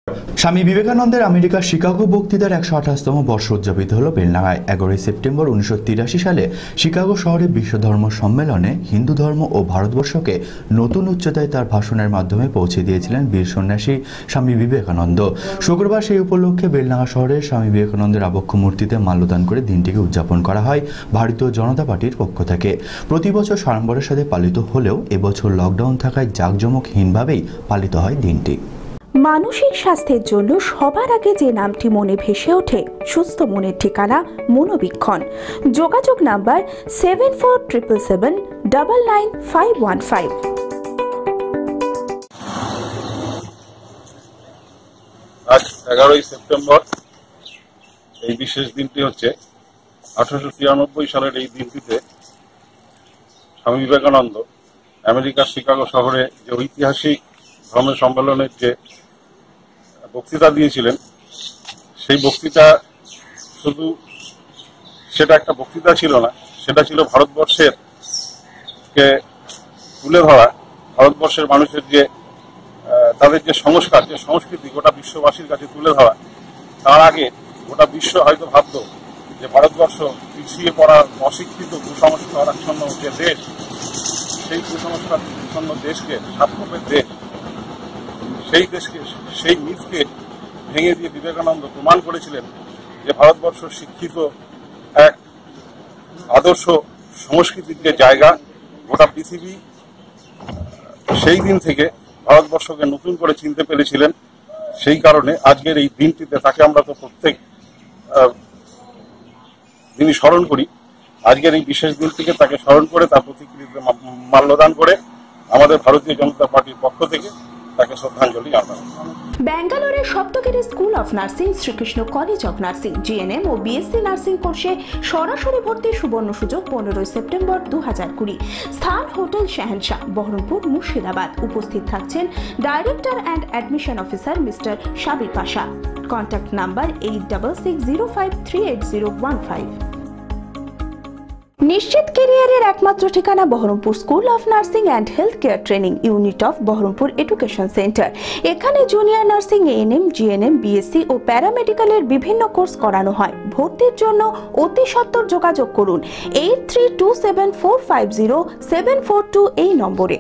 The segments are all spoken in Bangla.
স্বামী বিবেকানন্দের আমেরিকার শিকাগো বক্তৃতার 128তম বর্ষ উদযাপিত হল বেলডাঙায়। 11 সেপ্টেম্বর 1983 সালে শিকাগো শহরে বিশ্ব ধর্ম সম্মেলনে হিন্দু ধর্ম ও ভারতবর্ষকে নতুন উচ্চতায় তার ভাষণের মাধ্যমে পৌঁছে দিয়েছিলেন বীর সন্ন্যাসী স্বামী বিবেকানন্দ। শুক্রবার সেই উপলক্ষে বেলডাঙা শহরে স্বামী বিবেকানন্দের আবক্ষ মূর্তিতে মাল্যদান করে দিনটিকে উদযাপন করা হয় ভারতীয় জনতা পার্টির পক্ষ থেকে। প্রতি বছর সাড়ম্বরের সাথে পালিত হলেও এবছর লকডাউন থাকায় জাঁকজমকহীনভাবেই পালিত হয় দিনটি। মানসিক স্বাস্থ্যের জন্য সবার আগে যে নামটি মনে ভেসে ওঠে সুস্থ মনের ঠিকানা মনোবীক্ষণ। যোগাযোগ নাম্বার 7477799515। আজ 11 সেপ্টেম্বর, এই বিশেষ দিনটি হচ্ছে 1893 সালের এই দিনটিতে স্বামী বিবেকানন্দ আমেরিকার শিকাগো শহরে যে ঐতিহাসিক ধর্ম সম্মেলনের যে বক্তৃতা দিয়েছিলেন, সেই বক্তৃতা শুধু সেটা একটা বক্তৃতা ছিল না, সেটা ছিল ভারতবর্ষের কে তুলে ধরা, ভারতবর্ষের মানুষের যে তাদের যে সংস্কার, যে সংস্কৃতি গোটা বিশ্ববাসীর কাছে তুলে ধরা। তার আগে গোটা বিশ্ব হয়তো ভাবত যে ভারতবর্ষ পিছিয়ে পড়া, অশিক্ষিত, কুসংস্কারাচ্ছন্ন যে দেশ, সেই কুসংস্কারাচ্ছন্ন দেশকে, সাতকোপের দেশ, সেই দেশকে, সেই মিথকে ভেঙে দিয়ে বিবেকানন্দ প্রমাণ করেছিলেন যে ভারতবর্ষ শিক্ষিত এক আদর্শ সংস্কৃতির যে জায়গা গোটা পৃথিবী সেই দিন থেকে ভারতবর্ষকে নতুন করে চিনতে পেরেছিলেন। সেই কারণে আজকের এই দিনটিতে তাকে আমরা তো প্রত্যেক দিনই স্মরণ করি। আজকের এই বিশেষ দিনটিকে তাকে স্মরণ করে তার প্রতিকৃতিতে মাল্যদান করে আমাদের ভারতীয় জনতা পার্টির পক্ষ থেকে তাকে শ্রদ্ধাঞ্জলি জানানো। ব্যাঙ্গালোরের Saptagiri school of nursing, Srikrishna college of nursing, GNM ও বিএসসি নার্সিং কোর্সে সরাসরি ভর্তির সুবর্ণ সুযোগ 15 সেপ্টেম্বর 2020। স্থান হোটেল শাহেনশাহ, বহরমপুর, মুর্শিদাবাদ। উপস্থিত থাকছেন director and admission officer mister Sabir Pasha. Contact number 8660538015। নিশ্চিত কেরিয়ারের একমাত্র ঠিকানা Baharampur school of nursing and health care training unit of Baharampur education centre. এখানে junior nursing, ANM, GNM, BSc ও প্যারামেডিক্যালের বিভিন্ন কোর্স করানো হয়। ভর্তির জন্য অতি সত্বর যোগাযোগ করুন 8327450742 এই নম্বরে।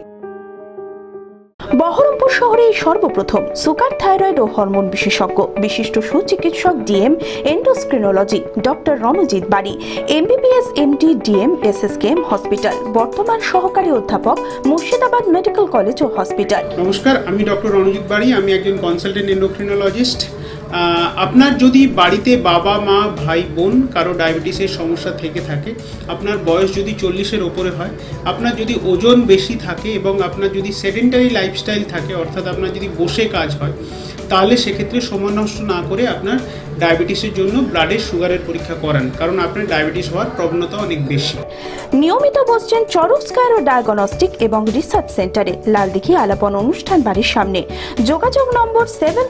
বহরমপুর শহরে সর্বপ্রথম সুগার, থাইরয়েড ও হরমোন বিশেষজ্ঞ বিশিষ্ট সুচিকিৎসক DM endocrinology doctor Ranjit Bari, MBBS, MD, DM, SSKM hospital, বর্তমান সহকারী অধ্যাপক, মুর্শিদাবাদ মেডিকেল কলেজ ও হসপিটাল। নমস্কার, আমি ডক্টর রণজিৎ বাড়ি। আমি একজন কনসালটেন্ট এন্ডোক্রিনোলজিস্ট। আপনার যদি বাড়িতে বাবা, মা, ভাই, বোন কারো ডায়াবেটিসের সমস্যা থেকে থাকে, আপনার বয়স যদি 40-এর ওপরে হয়, আপনার যদি ওজন বেশি থাকে এবং আপনার যদি সেডেন্টারি লাইফস্টাইল থাকে, অর্থাৎ আপনার যদি বসে কাজ হয়, তাহলে সেক্ষেত্রে সময় নষ্ট না করে আপনার ডায়াবেটিসের জন্য ব্লাডের সুগারের পরীক্ষা করান, কারণ আপনার ডায়াবেটিস হওয়ার প্রবণতা অনেক বেশি। নিয়মিত বসছেন চরক স্কয়ার ও ডায়াগনস্টিক এবং রিসার্চ সেন্টারে, লালদিঘি আলাপন অনুষ্ঠান বাড়ির সামনে। যোগাযোগ নম্বর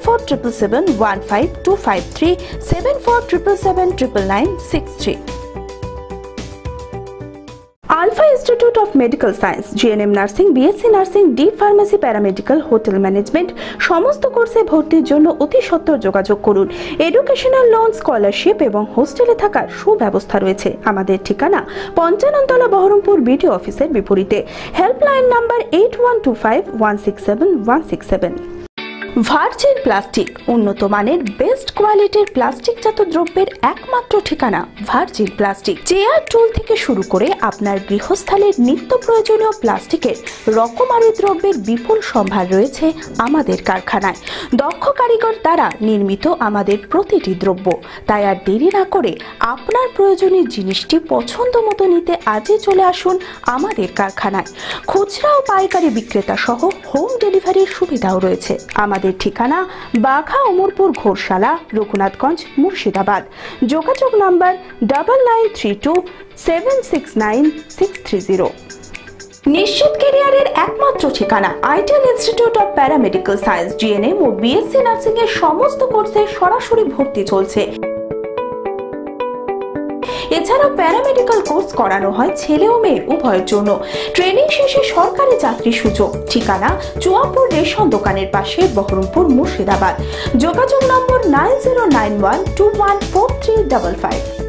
7477715253, 7477799963। Alpha institute of medical science, GNM nursing, BSc nursing, D pharmacy, paramedical, hotel management সমস্ত কোর্সে ভর্তির জন্য অতি সত্বর যোগাযোগ করুন। এডুকেশনাল লোন, স্কলারশিপ এবং হোস্টেলে থাকার সুব্যবস্থা রয়েছে। আমাদের ঠিকানা 55 তলা, বহরমপুর বিডিও অফিসের বিপরীতে। Helpline number 8125167167। ভার্জিন প্লাস্টিক, উন্নত মানের বেস্ট কোয়ালিটির প্লাস্টিকজাত দ্রব্যের একমাত্র ঠিকানা ভার্জিন প্লাস্টিক। চেয়ার, টুল থেকে শুরু করে আপনার গৃহস্থালির নিত্য প্রয়োজনীয় প্লাস্টিকের রকমারি দ্রব্যের বিপুল সম্ভার রয়েছে আমাদের কারখানায়। দক্ষ কারিগর দ্বারা নির্মিত আমাদের প্রতিটি দ্রব্য। তাই আর দেরি না করে আপনার প্রয়োজনীয় জিনিসটি পছন্দ মতো নিতে আজই চলে আসুন আমাদের কারখানায়। খুচরা ও পাইকারি বিক্রেতা সহ হোম ডেলিভারির সুবিধাও রয়েছে। আমাদের ঠিকানা বাঘা, অমরপুর, ঘোরশালা, রঘুনাথগঞ্জ, মুর্শিদাবাদ। যোগাযোগ নাম্বার 9932769630। নিশ্চিত কেরিয়ারের একমাত্র ঠিকানা ideal institute of paramedical science, GNM ও বিএসসি নার্সিং এর সমস্ত কোর্সে সরাসরি ভর্তি চলছে। এছাড়াও প্যারামেডিক্যাল কোর্স করানো হয় ছেলে ও মেয়ে উভয়ের জন্য। ট্রেনিং শেষে সরকারি চাকরির সুযোগ। ঠিকানা চুয়াপুর রেশন দোকানের পাশে, বহরমপুর, মুর্শিদাবাদ। যোগাযোগ নম্বর 9091214355।